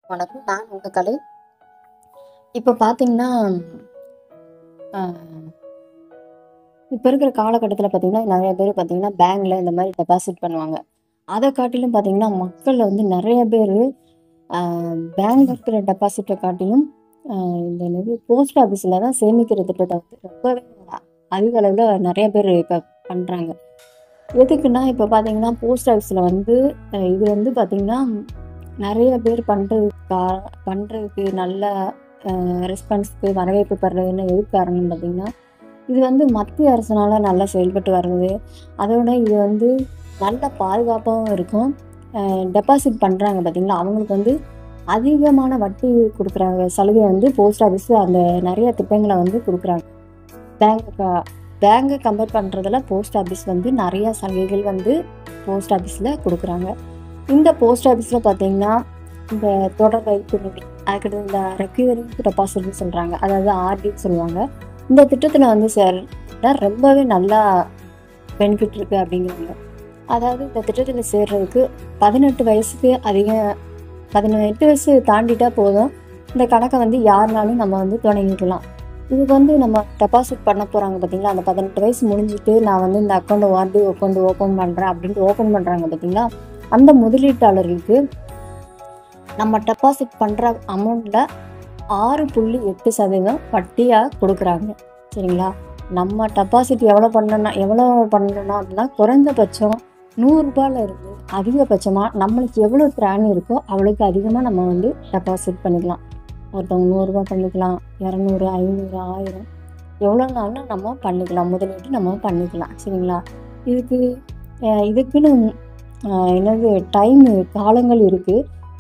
வணக்கம். நான் உங்க கலை. இப்போ பார்த்தீங்கன்னா, அ இப்ப இருக்கிற காலகட்டத்தில பார்த்தீங்கன்னா, நெறைய பேர் பார்த்தீங்கன்னா, பேங்க்ல இந்த மாரி டெபாசிட் பண்ணுவாங்க. அத காட்டிலும் பார்த்தீங்கன்னா, மக்கள் வந்து நெறைய பேரு அ பேங்க்ல இருக்கிற டெபாசிட்ட காட்டிலும், அ இந்த என்னது போஸ்ட் ஆஃபீஸ்ல தான் சேமிக்கிற திட்டத்த வந்து ரொம்பவே அதிக அளவுல நெறைய பேர் இப்ப பண்றாங்க. எதுக்குன்னா, இப்ப பார்த்தீங்கன்னா, போஸ்ட் ஆஃபீஸ்ல வந்து இது வந்து பார்த்தீங்கன்னா, நெறைய பேர் பண்றதுக்கு நல்ல ரெஸ்பான்ஸ்க்கு வரவேற்பு பெறுறதுன்னு எதுக்கு காரணம்னு பார்த்தீங்கன்னா, இது வந்து மத்திய அரசினால நல்லா செயல்பட்டு வருது. அதோட இது வந்து நல்ல பாதுகாப்பாவும் இருக்கும். டெபாசிட் பண்றாங்க பார்த்தீங்களா, அவங்களுக்கு வந்து அதிகமான வட்டி குடுக்குற சலுகை வந்து போஸ்ட் ஆஃபீஸ் அந்த நெறைய திட்டங்கள வந்து குடுக்குறாங்க. பேங்க்க பேங்க கம்பேர் பண்றதுல போஸ்ட் ஆஃபீஸ் வந்து நெறைய சலுகைகள் வந்து போஸ்ட் ஆஃபீஸ்ல குடுக்குறாங்க. இந்த போஸ்ட் ஆஃபீஸ்ல பார்த்தீங்கன்னா, இந்த தொடர் வைப்பு நிதி, அதுக்கடுத்து இந்த ரெக்யூரிங் டெபாசிட்ன்னு சொல்றாங்க. அதாவது ஆர்டின்னு சொல்லுவாங்க. இந்த திட்டத்துல வந்து சேர்ந்தா ரொம்பவே நல்லா பெனிஃபிட் இருக்கு அப்படிங்கிறாங்க. அதாவது இந்த திட்டத்துல சேர்றதுக்கு 18 வயசுக்கு 18 வயசு தாண்டிட்டா போதும். இந்த கணக்க வந்து யாருனாலும் நம்ம வந்து தொடங்கிக்கலாம். இதுக்கு வந்து நம்ம டெபாசிட் பண்ண போறாங்க பார்த்தீங்களா, அந்த 18 வயசு முடிஞ்சுட்டு நான் வந்து இந்த ஆர்டி அக்கௌண்ட் ஓப்பன் பண்றேன் அப்படின்ட்டு ஓப்பன் பண்றாங்க பார்த்தீங்களா, அந்த முதலீட்டாளர்களுக்கு நம்ம டெபாசிட் பண்ற அமௌண்ட்ல 6.8% வட்டியா குடுக்குறாங்க. சரிங்களா? நம்ம டெபாசிட் எவ்வளோ பண்ணணும்னா அப்படின்னா, குறைந்தபட்சம் ரூ. 100ல இருந்து அதிகபட்சமா நம்மளுக்கு எவ்வளோ திராணி இருக்கோ அவ்வளோக்கு அதிகமா நம்ம வந்து டெபாசிட் பண்ணிக்கலாம். ஒருத்தவங்க ரூ. 100 பண்ணிக்கலாம், 200, 500, 1000 எவ்வளோனாலும் நம்ம பண்ணிக்கலாம். முதலீட்டு நம்ம பண்ணிக்கலாம். சரிங்களா? இதுக்குன்னு என்னது காலங்கள் இருக்கு.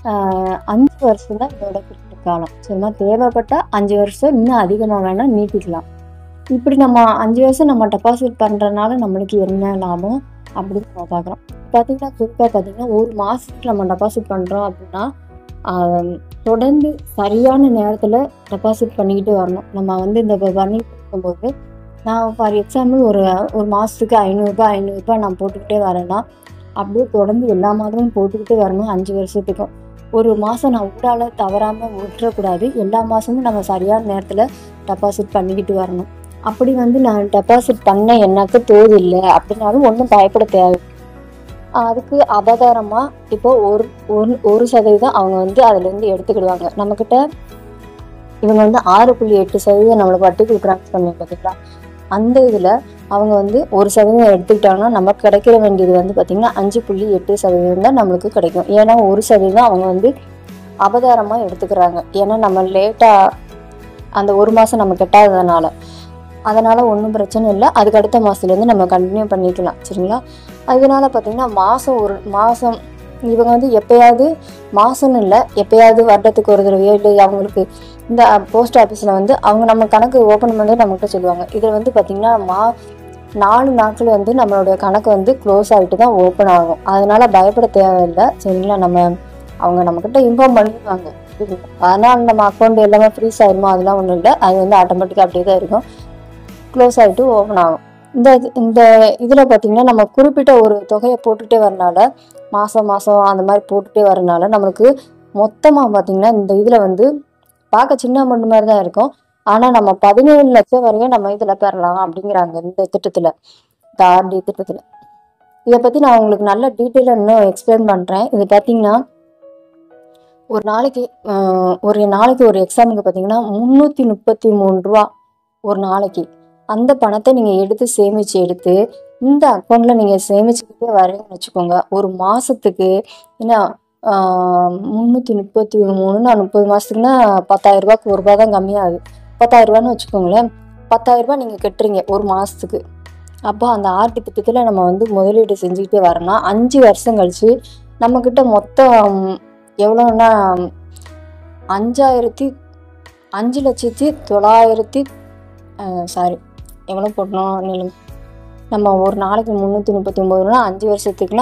5 வருஷம் தான் இதோட குறிப்பிட்ட காலம். சரிங்களா? தேவைப்பட்டா 5 வருஷம் இன்னும் அதிகமாக வேணா நீட்டிக்கலாம். இப்படி நம்ம 5 வருஷம் நம்ம டெபாசிட் பண்றதுனால நம்மளுக்கு என்ன லாபம் அப்படின்னு நம்ம பார்க்குறோம். பார்த்தீங்கன்னா, குறிப்பாக பார்த்தீங்கன்னா, ஒரு மாதத்துக்கு நம்ம டெபாசிட் பண்ணுறோம் அப்படின்னா, தொடர்ந்து சரியான நேரத்தில் டெபாசிட் பண்ணிக்கிட்டு வரணும். நம்ம வந்து இந்த பண்ணிட்டு இருக்கும்போது, நான் ஃபார் எக்ஸாம்பிள் ஒரு மாதத்துக்கு ரூ. 500 நான் போட்டுக்கிட்டே வரேன்னா, அப்படியே தொடர்ந்து எல்லா மாதமும் போட்டுக்கிட்டே வரணும் 5 வருஷத்துக்கும். ஒரு மாதம் நான் தவறாமல் விட்டுறக்கூடாது. எல்லா மாதமும் நம்ம சரியான நேரத்தில் டெபாசிட் பண்ணிக்கிட்டு வரணும். அப்படி வந்து நான் டெபாசிட் பண்ண எனக்கு தேவையில்லை அப்படின்னாலும் ஒன்றும் பயப்பட தேவை. அதுக்கு அபதாரமா இப்போ 1% அவங்க வந்து அதுலேருந்து எடுத்துக்கிடுவாங்க. நம்மக்கிட்ட இவங்க வந்து 6.8% நம்மளுக்கு வட்டி கொடுக்குறாங்க சொன்னீங்க பார்த்தீங்களா, அந்த இதில் அவங்க வந்து 1% எடுத்துக்கிட்டாங்கன்னா நமக்கு கிடைக்கிற வேண்டியது வந்து பார்த்திங்கன்னா 5.8% தான் நம்மளுக்கு கிடைக்கும். ஏன்னா 1% அவங்க வந்து அபதாரமாக எடுத்துக்கிறாங்க. ஏன்னா நம்ம லேட்டாக அந்த ஒரு மாதம் நம்ம கட்டாததுனால, அதனால் ஒன்றும் பிரச்சனை இல்லை. அதுக்கு அடுத்த மாதத்துலேருந்து நம்ம கண்டினியூ பண்ணிக்கலாம். சரிங்களா? அதனால பார்த்திங்கன்னா மாதம் இவங்க வந்து எப்போயாவது மாதம்னு இல்லை, எப்போயாவது வருடத்துக்கு ஒரு தடவையோ இல்லை அவங்களுக்கு இந்த போஸ்ட் ஆஃபீஸில் வந்து அவங்க நம்ம கணக்கு ஓப்பன் பண்ணி நம்மகிட்ட சொல்லுவாங்க. இதில் வந்து பார்த்திங்கன்னா 4 நாட்கள் வந்து நம்மளுடைய கணக்கு வந்து க்ளோஸ் ஆகிட்டு தான் ஓப்பன் ஆகும். அதனால் பயப்பட தேவையில்லை. சரிங்களா? அவங்க நம்மக்கிட்ட இன்ஃபார்ம் பண்ணிடுவாங்க. அதனால் நம்ம அக்கௌண்ட் எல்லாமே ஃப்ரீஸ் ஆகிடுமோ அதெல்லாம் ஒன்றும் இல்லை. அது வந்து ஆட்டோமேட்டிக்காக அப்படியே தான் இருக்கும். க்ளோஸ் ஆகிட்டு ஓப்பன் ஆகும். இந்த இதில் பார்த்திங்கன்னா, நம்ம குறிப்பிட்ட ஒரு தொகையை போட்டுகிட்டே வரனால, மாதம் அந்த மாதிரி போட்டுகிட்டே வரனால நம்மளுக்கு மொத்தமாக பார்த்திங்கன்னா இந்த இதில் வந்து பார்க்க சின்ன அமௌண்ட் மாதிரி தான் இருக்கும். ஆனால் நம்ம 17 லட்சம் வரையும் நம்ம இதில் பெறலாம் அப்படிங்கிறாங்க இந்த திட்டத்தில், இந்த ஆர்டி திட்டத்தில். இதை பற்றி நான் உங்களுக்கு நல்ல டீட்டெயிலாக இன்னும் எக்ஸ்பிளைன் பண்ணுறேன். இது பார்த்திங்கன்னா, ஒரு நாளைக்கு ஒரு எக்ஸாமுக்கு பார்த்திங்கன்னா ரூ. 333 ஒரு நாளைக்கு. அந்த பணத்தை நீங்கள் எடுத்து சேமித்து இந்த அக்கௌண்ட்டில் நீங்கள் சேமிச்சுக்கிட்டே வரீங்கன்னு வச்சுக்கோங்க. ஒரு மாதத்துக்கு என்ன 333 30 மாதத்துக்குன்னா ரூ. 10,000 ரூபா தான் கம்மியாகுது. ரூ. 10,000 வச்சுக்கோங்களேன். ரூ. 10,000 நீங்கள் கட்டுறீங்க ஒரு மாதத்துக்கு. அப்போ அந்த ஆர்டி திட்டத்தில் நம்ம வந்து முதலீடு செஞ்சுக்கிட்டே வரணும்னா 5 வருஷம் கழிச்சு நம்மக்கிட்ட மொத்தம் எவ்வளோன்னா 5,900 எவ்வளோ போட்டணும், நம்ம ஒரு நாளைக்கு 339 5 வருஷத்துக்குன்னா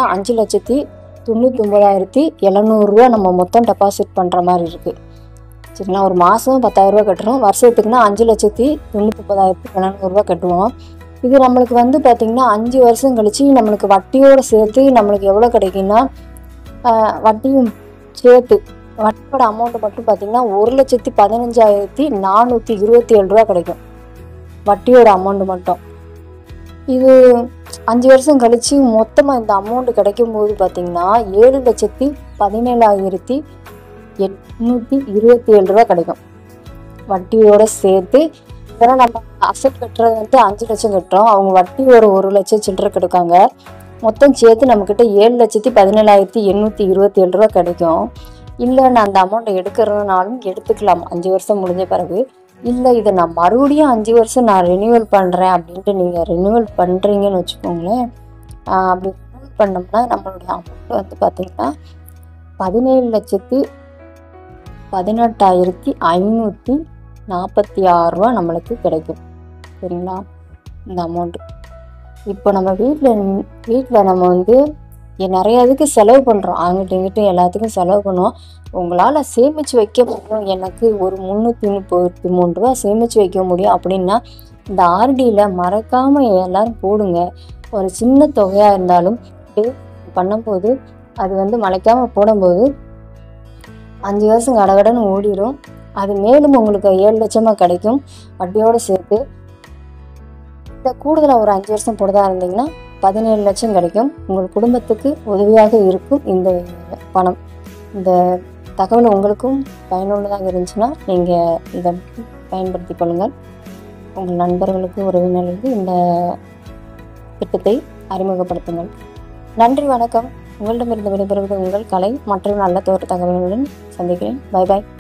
5,99,700 நம்ம மொத்தம் டெபாசிட் பண்ணுற மாதிரி இருக்குது. சரிங்களா? ஒரு மாதம் 10,000 கட்டுறோம், வருஷத்துக்குன்னா 5,99,700 கட்டுவோம். இது நம்மளுக்கு வந்து பார்த்திங்கன்னா 5 வருஷம் கழிச்சு நம்மளுக்கு வட்டியோடு சேர்த்து நம்மளுக்கு எவ்வளோ கிடைக்குன்னா, வட்டியும் சேர்த்து வட்டியோட அமௌண்ட் மட்டும் பார்த்தீங்கன்னா 1,15,427 கிடைக்கும். வட்டியோட அமௌண்ட் மட்டும். இது 5 வருஷம் கழிச்சு மொத்தமாக இந்த அமௌண்ட் கிடைக்கும்போது பார்த்தீங்கன்னா 7,17,827 கிடைக்கும். வட்டியோட சேர்த்து. இதெல்லாம் நம்ம அசட் கட்டுறது 5 லட்சம் கட்டுறோம். அவங்க வட்டி ஒரு 1 லட்சம் சில்லறை கிடைக்காங்க. மொத்தம் சேர்த்து நம்மக்கிட்ட 7,17,827 கிடைக்கும். இல்லை நான் அந்த அமௌண்ட்டை எடுக்கிறதுனாலும் எடுத்துக்கலாம் 5 வருஷம் முடிஞ்ச பிறகு. இல்லை இதை நான் மறுபடியும் 5 வருஷம் நான் ரினியூவல் பண்ணுறேன் அப்படின்ட்டு நீங்கள் ரினியூவல் பண்ணுறீங்கன்னு வச்சுக்கோங்களேன். அப்படி ரினியூவல் பண்ணோம்னா நம்மளுடைய அமௌண்ட் பார்த்திங்கன்னா 17,18,546 ரூபா நம்மளுக்கு கிடைக்கும். சரிங்களா? இந்த அமௌண்ட்டு இப்போ நம்ம வீட்டில் நம்ம நிறைய இதுக்கு செலவு பண்ணுறோம். அங்கிட்ட இங்கிட்ட எல்லாத்துக்கும் செலவு பண்ணுவோம். உங்களால் சேமித்து வைக்க முடியும், எனக்கு ஒரு 333 ரூபா சேமித்து வைக்க முடியும் அப்படின்னா இந்த ஆர்டியில் மறக்காமல் எல்லோரும் போடுங்க. ஒரு சின்ன தொகையாக இருந்தாலும் பண்ணும்போது அது மலைக்காமல் போடும்போது 5 வருஷம் கடகடன்னு ஓடிடும். அது மேலும் உங்களுக்கு 7 லட்சமாக கிடைக்கும் வட்டியோடு சேர்த்து. இந்த கூடுதலாக ஒரு 5 வருஷம் போடுறதா இருந்தீங்கன்னா 17 லட்சம் கிடைக்கும். உங்கள் குடும்பத்துக்கு உதவியாக இருக்கும் இந்த பணம். இந்த தகவல் உங்களுக்கும் பயனுள்ளதாக இருந்துச்சுன்னா நீங்கள் இதை பயன்படுத்தி கொள்ளுங்கள். உங்கள் நண்பர்களுக்கு உறவினர்களுக்கு இந்த திட்டத்தை அறிமுகப்படுத்துங்கள். நன்றி, வணக்கம். உங்களிடமிருந்து விடைபெறுவது உங்கள் கலை. மற்றும் நல்ல தகவல்களுடன் சந்திக்கிறேன். பை பாய்.